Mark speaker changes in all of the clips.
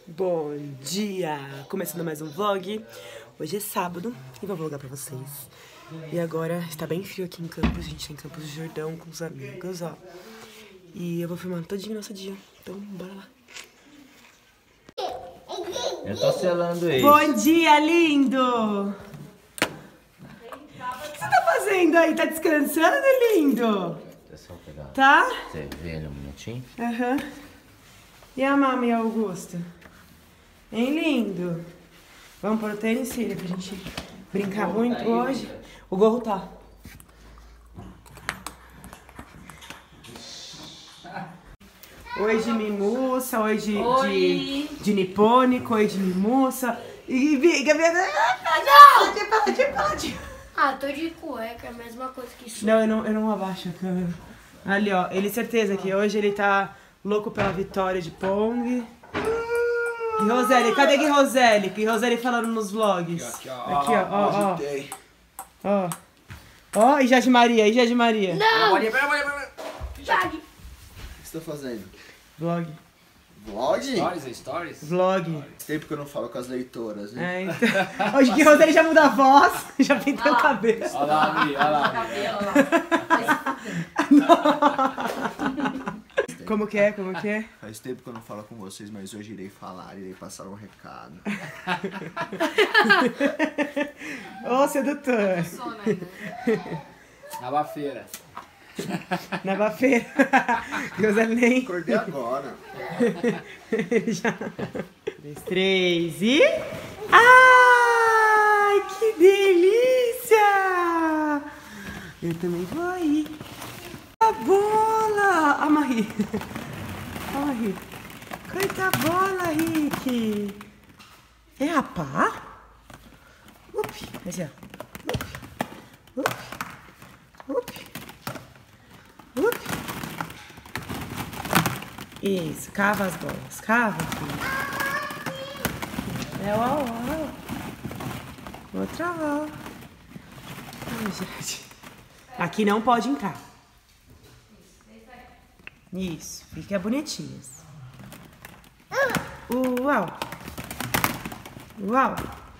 Speaker 1: Bom dia! Começando mais um vlog. Hoje é sábado e vou vlogar pra vocês. E agora está bem frio aqui em Campos. A gente tá em Campos do Jordão com os amigos, ó. E eu vou filmando todinho nosso dia. Então, bora lá.
Speaker 2: Eu tô selando ele.
Speaker 1: Bom dia, lindo! O que você tá fazendo aí? Tá descansando, lindo?
Speaker 2: Deixa eu pegar.
Speaker 1: Tá?
Speaker 2: Você vê ele um minutinho?
Speaker 1: Aham. E a Mama e a Augusta? Hein, lindo? Vamos pôr o tênis, Cília, pra gente brincar muito
Speaker 2: tá aí,
Speaker 1: hoje.
Speaker 2: linda.
Speaker 1: O gorro tá. Oi de mimuça, oi de nipônico, oi de mimuça. E Gabriela... Não!
Speaker 3: Ah, tô de cueca, é a mesma coisa que isso.
Speaker 1: Não, eu não abaixo a câmera. Ali, ó. Ele certeza que hoje ele tá louco pela vitória de Pong. Gui Roseli, cadê Gui Roseli? Gui Roseli falando nos vlogs. Aqui, ó. Ó. Ó, e Jade Maria,
Speaker 3: Não!
Speaker 4: O
Speaker 3: Jade!
Speaker 4: que você tá fazendo?
Speaker 1: Vlog.
Speaker 4: Vlog?
Speaker 2: Stories?
Speaker 1: Vlog.
Speaker 4: Tempo que eu não falo com as leitoras, né?
Speaker 1: É, então... Hoje Gui Roseli já muda a voz, já pintou a cabeça.
Speaker 2: Olha lá, Gui, olha lá.
Speaker 1: Como que é?
Speaker 4: Faz tempo que eu não falo com vocês, mas hoje irei falar, irei passar um recado.
Speaker 1: Ô, sedutor.
Speaker 2: Na bafeira.
Speaker 1: Na bafeira. Gui Roseli nem...
Speaker 4: Acordei agora.
Speaker 1: Ele já... 2, 3 e... Ai, que delícia! Eu também vou aí. A bola! A Marie. A Marie. Coita a bola, Rick. É a pá? Up. Assim, ó. Up. Isso, cava as bolas. Cava, filho. É, ó. Outra bola. Ai, gente. Aqui não pode entrar. Isso, fica bonitinhas. Uau.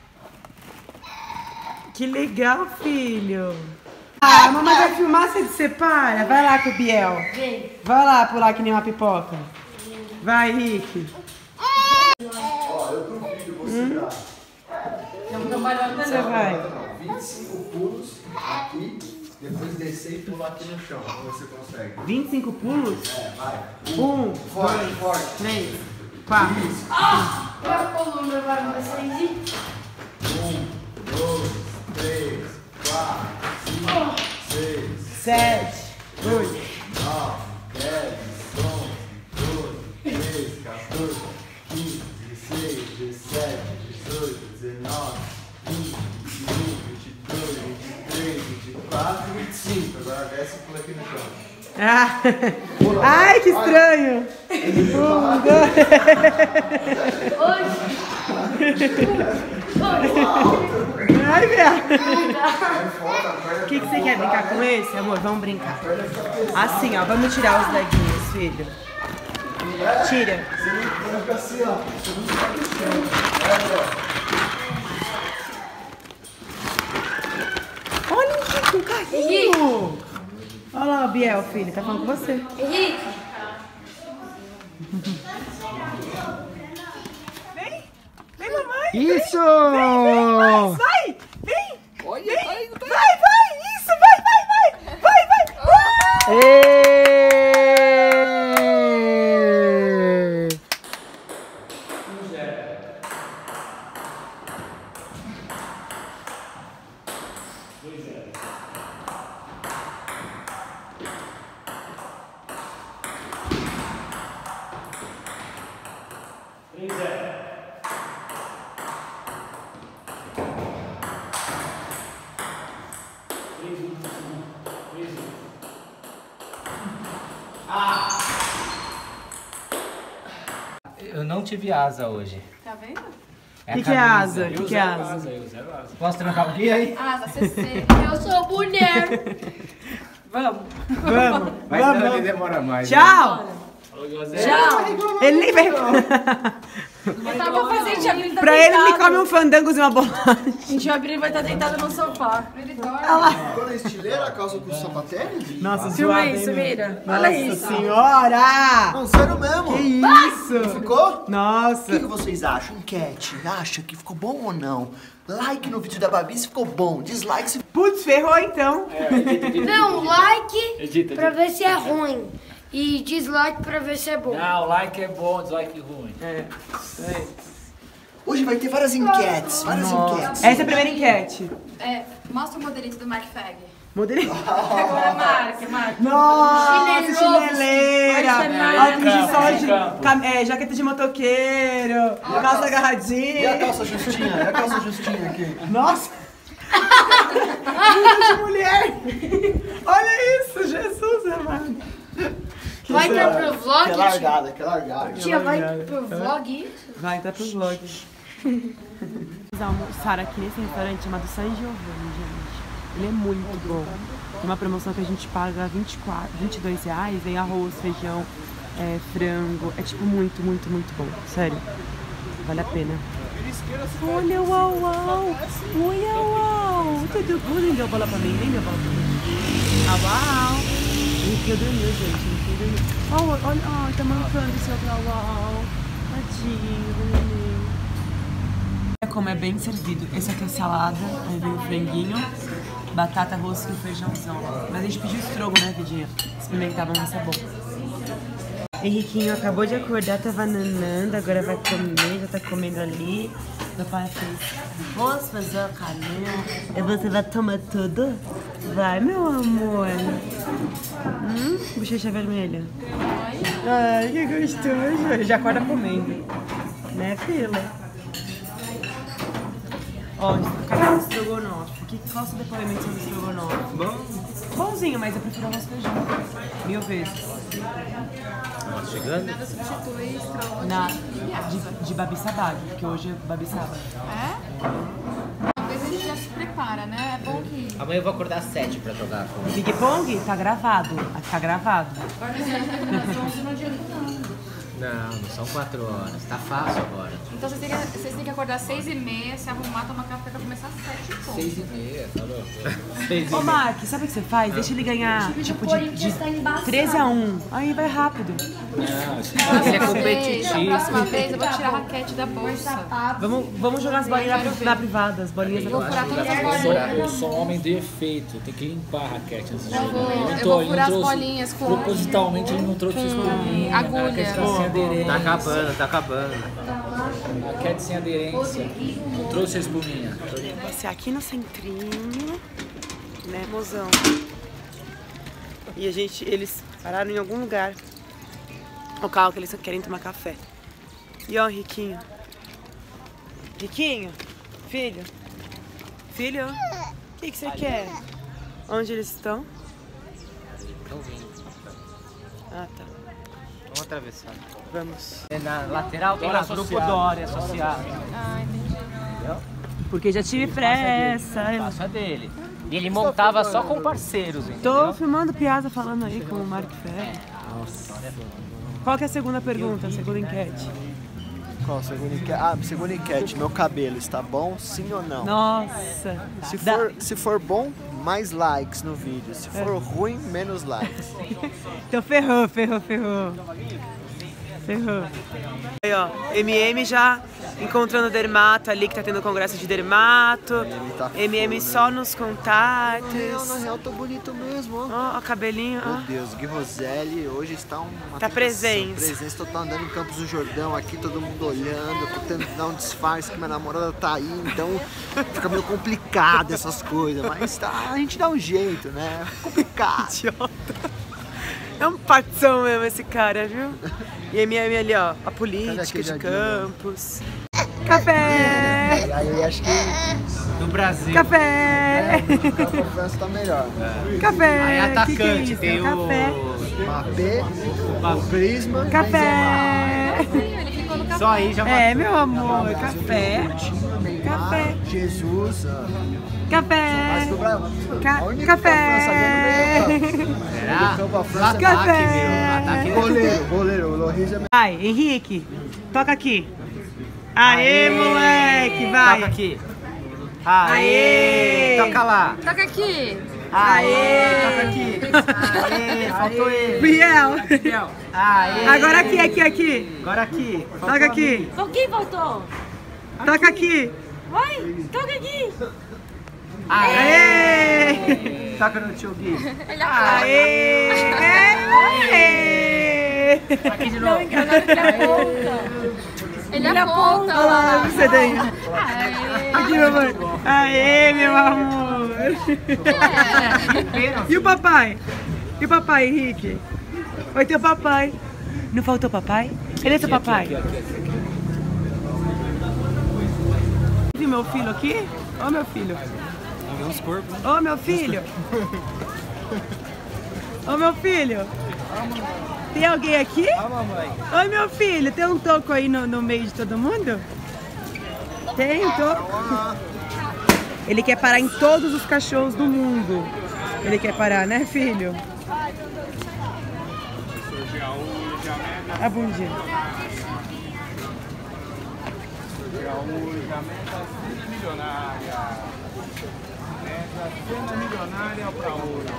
Speaker 1: Que legal, filho. Ah, a mamãe vai filmar, você separa. Vai lá com o Biel.
Speaker 3: Vem.
Speaker 1: Vai lá pular que nem uma pipoca. Vai, Rick.
Speaker 4: Ó, eu duvido você
Speaker 1: Você vai.
Speaker 4: 25 pulos aqui, depois descer e pular aqui no chão. Como você consegue?
Speaker 1: 25 pulos?
Speaker 4: É, vai.
Speaker 1: 1,
Speaker 4: Forte.
Speaker 1: 3, 4.
Speaker 3: Minha coluna vai me sair.
Speaker 4: 1, 2, 3, 4, 5, 6,
Speaker 1: 7, 8.
Speaker 4: 9, 10, 11, 12, 13, 14, 15, 16, 17, 18, 19, 20, 21, 22, 23, 24 e 25. Agora desce e pula aqui no chão.
Speaker 1: Ah. Ai, que estranho. 1, 2. Ai, viado. O que você quer brincar com esse, amor? Vamos brincar. Assim, ó. Vamos tirar os leguinhos, filho. Tira.
Speaker 4: Você não fica assim, ó. Você não fica no chão.
Speaker 1: Olha o Henrique, um carrinho. Olha lá o Biel, filho. Tá falando com você.
Speaker 3: Henrique!
Speaker 1: Vem, mamãe.
Speaker 2: Isso!
Speaker 1: Vai. Vem.
Speaker 2: Olha,
Speaker 1: Vai. Isso, vai.
Speaker 2: Eu não tive asa hoje.
Speaker 3: Tá vendo?
Speaker 1: O que é asa? O que é asa?
Speaker 2: Eu zero asa. Posso trancar o guia aí?
Speaker 3: Asa, CC. Eu sou mulher. Vamos.
Speaker 2: Mas
Speaker 1: Vamos.
Speaker 2: não, demora mais.
Speaker 1: Tchau.
Speaker 2: Falou, José.
Speaker 3: Tchau.
Speaker 1: Ele nem veio.
Speaker 3: Eu tava fazendo, tia Bri tá
Speaker 1: Pra ele, ele
Speaker 3: deitado.
Speaker 1: come um fandangos e uma bolacha.
Speaker 3: Tia Bri vai estar deitada no sofá. Ele dorme.
Speaker 4: Ficou na estileira a calça com sapatênis?
Speaker 1: Nossa,
Speaker 3: Filma
Speaker 1: zoado,
Speaker 3: isso,
Speaker 1: hein, meu?
Speaker 3: mira. Olha isso.
Speaker 1: Senhora!
Speaker 4: Não, sério mesmo.
Speaker 1: Que isso?
Speaker 4: Ficou? O
Speaker 1: Nossa.
Speaker 4: que vocês acham? Enquete. Acha que ficou bom ou não? Like no vídeo da Babi se ficou bom. Dislike se...
Speaker 1: Putz, ferrou então.
Speaker 3: Não, like
Speaker 2: Edita,
Speaker 3: pra ver se é ruim. E dislike pra ver se é bom.
Speaker 2: Não, like é bom, dislike ruim.
Speaker 1: É, isso aí.
Speaker 4: Hoje vai ter várias enquetes. Várias enquetes.
Speaker 1: Essa é a primeira enquete.
Speaker 5: É, mostra o modelito do Mark Fag.
Speaker 1: Modelinho.
Speaker 3: Agora Mark.
Speaker 1: Nossa,
Speaker 3: Chinelo.
Speaker 1: chineleira.
Speaker 3: Marshmallow.
Speaker 1: Óculos de sol, de,
Speaker 2: Campo.
Speaker 1: jaqueta de motoqueiro, calça
Speaker 4: E a
Speaker 1: agarradinha.
Speaker 4: calça justinha? E a calça justinha aqui?
Speaker 1: Nossa. Vida de mulher. Olha isso, Jesus amado.
Speaker 3: Vai entrar pro vlog,
Speaker 4: Que
Speaker 3: tia?
Speaker 4: largada, que largada.
Speaker 3: Tia, vai pro vlog isso?
Speaker 1: Vai entrar pros vlogs. Vamos almoçar aqui nesse restaurante chamado San Giovanni, gente. Ele é muito bom. Tem uma promoção que a gente paga R$22, vem arroz, feijão, frango. É tipo muito, muito, muito bom. Sério. Vale a pena. Olha, uau, uau. Olha, uau. Tudo bom? Nem deu bola pra mim, nem deu bola pra mim. Ah, uau. Ele dormiu, gente. Ele dormiu. Olha, ai, tá mancando o seu uau. Tadinho do neném. Como é bem servido. Esse aqui é salada, aí vem o franguinho, batata, arroz e o feijãozão. Mas a gente pediu estrogo, né, Vidinha? Experimentar, vamos ver se é bom. Henriquinho acabou de acordar, tava nanando, agora vai comer, já tá comendo ali. Meu pai fez arroz, feijão, canela. E você vai tomar tudo? Vai, meu amor. Bochecha vermelha. Ai, que gostoso. Ele já acorda comendo. Né, fila? Ó, carne de estrogonofe. Qual o seu depoimento sobre estrogonofe? Bom? Bonzinho, mas eu prefiro arroz feijão. 1000 vezes.
Speaker 2: Chegando?
Speaker 5: Nada substitui estrogonofe.
Speaker 1: De Babi Sabag, porque hoje é Babi Sabag.
Speaker 5: É? Às vezes a gente já se prepara, né? É bom que...
Speaker 2: Amanhã eu vou acordar às 7 pra jogar com
Speaker 1: Big Pong? Tá gravado. Tá gravado.
Speaker 2: Não, não são 4 horas. Tá fácil agora.
Speaker 5: Então vocês têm que acordar às 6h30, se arrumar, tomar café pra começar às 7 e pouco.
Speaker 2: 6h30, tá louco? 6h30.
Speaker 1: Ô, Mark, sabe o que você faz? Deixa ele ganhar, tipo, de 13-1. Aí vai rápido.
Speaker 2: Não, ele é
Speaker 5: Da
Speaker 2: competitivo.
Speaker 5: próxima vez eu vou tirar a raquete da bolsa.
Speaker 1: Vamos jogar as bolinhas na privada, as bolinhas
Speaker 5: Vou
Speaker 1: na
Speaker 5: furar todas as
Speaker 6: Eu
Speaker 5: bolinhas.
Speaker 6: sou um homem de efeito, tem que limpar a raquete antes de
Speaker 5: Eu
Speaker 6: jogar.
Speaker 5: vou
Speaker 6: Ele
Speaker 5: furar as
Speaker 6: trouxe-
Speaker 5: bolinhas com
Speaker 6: Propositalmente ele não trouxe espuminha,
Speaker 5: agulha.
Speaker 6: raquete sem aderência.
Speaker 2: Tá acabando, tá acabando.
Speaker 6: Raquete sem aderência. Não trouxe a espuminha.
Speaker 1: Vai ser aqui no centrinho, né, mozão? E eles pararam em algum lugar. O carro que eles querem tomar café. E ó, Riquinho. Riquinho, filho. Filho, o que você quer? Onde eles estão?
Speaker 2: Estão vindo.
Speaker 1: Ah, tá.
Speaker 2: Vamos atravessar.
Speaker 1: Vamos.
Speaker 2: Na lateral tem
Speaker 6: Dória
Speaker 2: lá grupo
Speaker 6: associado.
Speaker 2: Dória associado.
Speaker 5: Ah, entendi.
Speaker 1: Porque já tive pressa.
Speaker 2: Passa dele. E ele montava só com parceiros, entendeu?
Speaker 1: Tô filmando Piazza falando aí com o Mark Ferro. Qual que é a segunda pergunta, a segunda enquete?
Speaker 4: Qual a segunda enquete? Segunda enquete. Meu cabelo está bom, sim ou não?
Speaker 1: Nossa.
Speaker 4: Se for bom, mais likes no vídeo. Se for ruim, menos likes.
Speaker 1: Então ferrou. Aí, ó, MM já encontrando dermato ali, que tá tendo congresso de dermato.
Speaker 4: tá
Speaker 1: MM
Speaker 4: foda.
Speaker 1: só nos
Speaker 4: Eu, na
Speaker 1: contatos.
Speaker 4: real, tô bonito mesmo, ó.
Speaker 1: Ó, o cabelinho,
Speaker 4: Meu
Speaker 1: ó.
Speaker 4: Deus, Gui Roselli hoje está uma
Speaker 1: Tá
Speaker 4: tentação.
Speaker 1: presente.
Speaker 4: Presença, tô andando em Campos do Jordão aqui, todo mundo olhando, eu tô tentando dar um disfarce que minha namorada tá aí, então fica meio complicado essas coisas, mas tá, a gente dá um jeito, né? Complicado.
Speaker 1: Idiota. É um patzão mesmo esse cara, viu? E MM ali, ó, a política
Speaker 4: aquele
Speaker 1: de
Speaker 4: dadinho,
Speaker 1: Campos. Café!
Speaker 4: Aí acho que
Speaker 2: Do Brasil.
Speaker 1: Café!
Speaker 4: a confiança tá melhor.
Speaker 1: Café!
Speaker 2: Aí
Speaker 1: Que é
Speaker 2: atacante
Speaker 1: isso?
Speaker 2: tem o...
Speaker 1: Café!
Speaker 4: Mbappé, o Griezmann,
Speaker 1: Café!
Speaker 5: Ele ficou no café.
Speaker 2: Só aí já
Speaker 1: É, meu amor, café! Café!
Speaker 4: Jesus,
Speaker 1: Café!
Speaker 4: do Brasil. A única
Speaker 1: Café!
Speaker 4: que a França ganha no meio
Speaker 2: Será?
Speaker 4: campo, a França
Speaker 2: Ataque, meu. Ataque.
Speaker 4: Goleiro, o Loris é
Speaker 1: Vai, Henrique, toca aqui. Aê, moleque, vai.
Speaker 2: Toca aqui. Aê. Toca lá.
Speaker 5: Toca aqui.
Speaker 2: Aê. Toca aqui. Aê. Faltou ele.
Speaker 1: Biel.
Speaker 2: Aê.
Speaker 1: Agora aqui.
Speaker 2: Agora aqui.
Speaker 1: Toca aqui.
Speaker 3: Quem voltou?
Speaker 1: Toca aqui.
Speaker 3: Vai, toca aqui.
Speaker 1: Aê.
Speaker 2: Toca no tio Gui.
Speaker 1: Aê.
Speaker 2: Aqui de novo.
Speaker 5: Ele aponta
Speaker 1: Olha lá,
Speaker 5: lá.
Speaker 1: você daí.
Speaker 5: Aê.
Speaker 1: Aqui, mamãe. Aê, meu amor. E o papai? E o papai, Henrique? Vai ter o papai. Não faltou papai? Ele é seu papai? Viu meu filho aqui? Ó, meu filho. Ô, meu filho. Ô, meu filho. Tem alguém aqui? Oi, meu filho. Tem um toco aí no meio de todo mundo? Tem um toco? Ele quer parar em todos os cachorros do mundo. Ele quer parar, né, filho? A bundinha.
Speaker 4: Cena milionária pra ouro.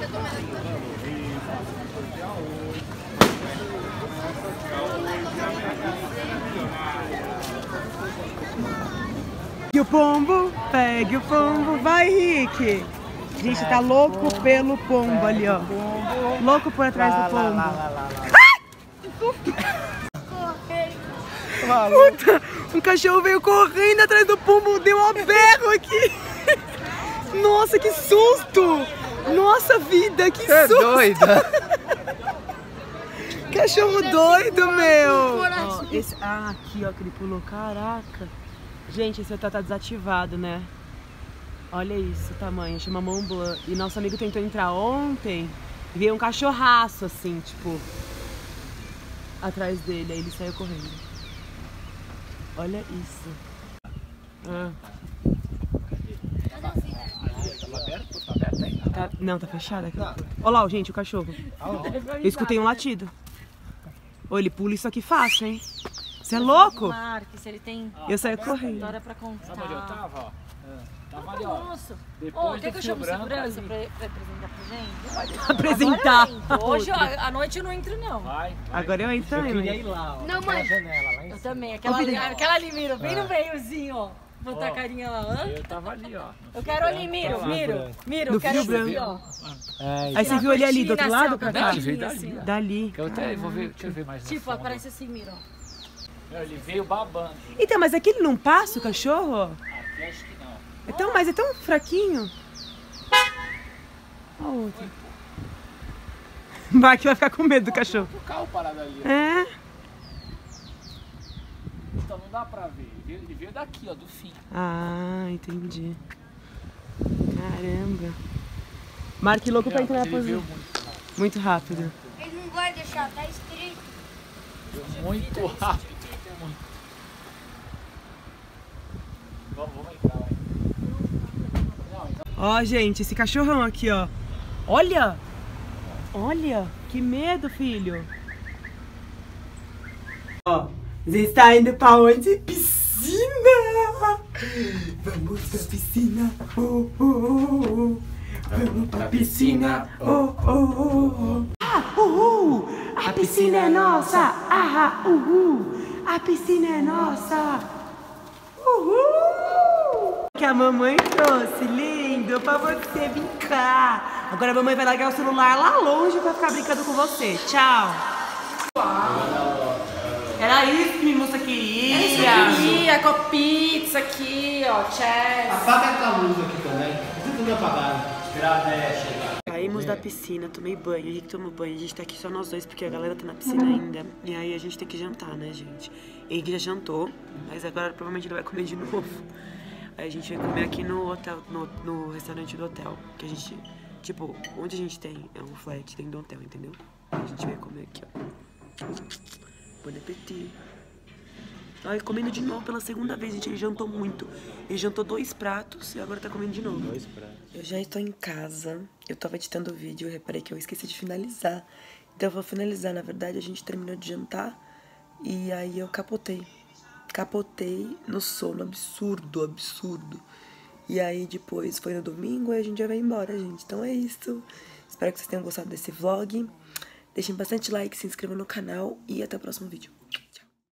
Speaker 1: Pegue o pombo, vai, Rick. Gente, tá louco pelo pombo ali, ó. Louco por atrás do pombo. Puta, um cachorro veio correndo atrás do pombo, deu um berro aqui. Nossa, que susto! Nossa vida, que susto!
Speaker 2: doida.
Speaker 1: Cachorro doido, meu! Ó, aqui, ó, que ele pulou. Caraca! Gente, esse tá desativado, né? Olha isso, o tamanho. Chama Mont Blanc. E nosso amigo tentou entrar ontem e veio um cachorraço, assim, tipo, atrás dele. Aí ele saiu correndo. Olha isso. Não, tá fechado aqui. Olha lá, gente, o cachorro. Eu escutei um latido. Ô, ele pula isso aqui fácil, hein? Você é louco?
Speaker 3: Marques, ele tem
Speaker 1: Eu saio correndo.
Speaker 3: história pra contar.
Speaker 6: Sabe onde eu tava, ó? Tava ali, ó.
Speaker 3: Nossa.
Speaker 6: Depois
Speaker 3: Quer
Speaker 6: do
Speaker 3: que eu
Speaker 6: fio
Speaker 3: chame
Speaker 6: branco,
Speaker 3: segurança pra apresentar pra gente?
Speaker 1: Apresentar.
Speaker 3: Hoje, ó, à noite eu não entro, não.
Speaker 6: vai.
Speaker 1: Agora eu entro também,
Speaker 6: Queria
Speaker 1: mas...
Speaker 6: ir lá, ó.
Speaker 5: Não, mãe.
Speaker 6: Janela, lá em
Speaker 3: Eu
Speaker 6: cima.
Speaker 3: também. Aquela ali, Miro, bem no meiozinho, ó. Botar a carinha lá. Hã?
Speaker 6: Eu tava ali, ó.
Speaker 3: Eu quero ali, Miro,
Speaker 1: No
Speaker 3: eu quero
Speaker 1: fio
Speaker 3: aqui,
Speaker 1: branco.
Speaker 3: ó.
Speaker 1: Aí você viu ele ali do outro lado pra cá?
Speaker 6: Ele veio dali, ó.
Speaker 1: Dali.
Speaker 6: Eu até vou ver, deixa eu ver mais.
Speaker 3: Tipo, aparece assim, Miro, ó.
Speaker 6: Ele veio babando.
Speaker 1: Então, mas aqui ele não passa o cachorro?
Speaker 6: Aqui acho que não.
Speaker 1: Então, mas é tão fraquinho. Olha o outro. O Mark vai ficar com medo do cachorro.
Speaker 6: O carro parado ali, ó.
Speaker 1: É?
Speaker 6: Então não dá pra ver. Ele veio daqui, ó, do fim.
Speaker 1: Ah, entendi. Caramba. Mark louco pra entrar na
Speaker 6: Ele veio
Speaker 1: posição. Muito rápido.
Speaker 3: Ele não vai deixar, tá escrito.
Speaker 6: muito rápido. Vamos entrar, vai.
Speaker 1: Ó, gente, esse cachorrão aqui, ó. Olha! Olha! Que medo, filho! Ó, você está indo pra onde? Piscina! Vamos pra piscina! Oh, oh, oh, oh. Vamos pra piscina! Oh, oh, oh, oh. Ah, uhul! A piscina é nossa! Ah, uhul! A piscina é nossa! Uhul! Que a mamãe trouxe, lindo, pra você brincar. Agora a mamãe vai largar o celular lá longe pra ficar brincando com você. Tchau. Era isso que minha moça queria.
Speaker 3: É isso que eu queria, com pizza aqui, ó, chess.
Speaker 4: Apaga aquela luz aqui também. Tudo apagado.
Speaker 1: Saímos da piscina, tomei banho, o Henrique tomou banho. A gente tá aqui só nós dois porque a galera tá na piscina ainda. E aí a gente tem que jantar, né, gente? Henrique já jantou, mas agora provavelmente ele vai comer de novo. Aí a gente vai comer aqui no hotel, no restaurante do hotel. Que a gente, tipo, onde a gente tem é um flat dentro do hotel, entendeu? Aí a gente vai comer aqui, ó. Bon appétit. Ai, comendo de novo pela segunda vez, gente. Ele jantou muito. Ele jantou 2 pratos e agora tá comendo de novo.
Speaker 4: 2 pratos.
Speaker 1: Eu já estou em casa. Eu tava editando o vídeo, eu reparei que eu esqueci de finalizar. Então eu vou finalizar. Na verdade, a gente terminou de jantar e aí eu capotei. capotei no sono absurdo, absurdo. E aí depois foi no domingo e a gente já vai embora, gente. Então é isso. Espero que vocês tenham gostado desse vlog. Deixem bastante like, se inscrevam no canal e até o próximo vídeo.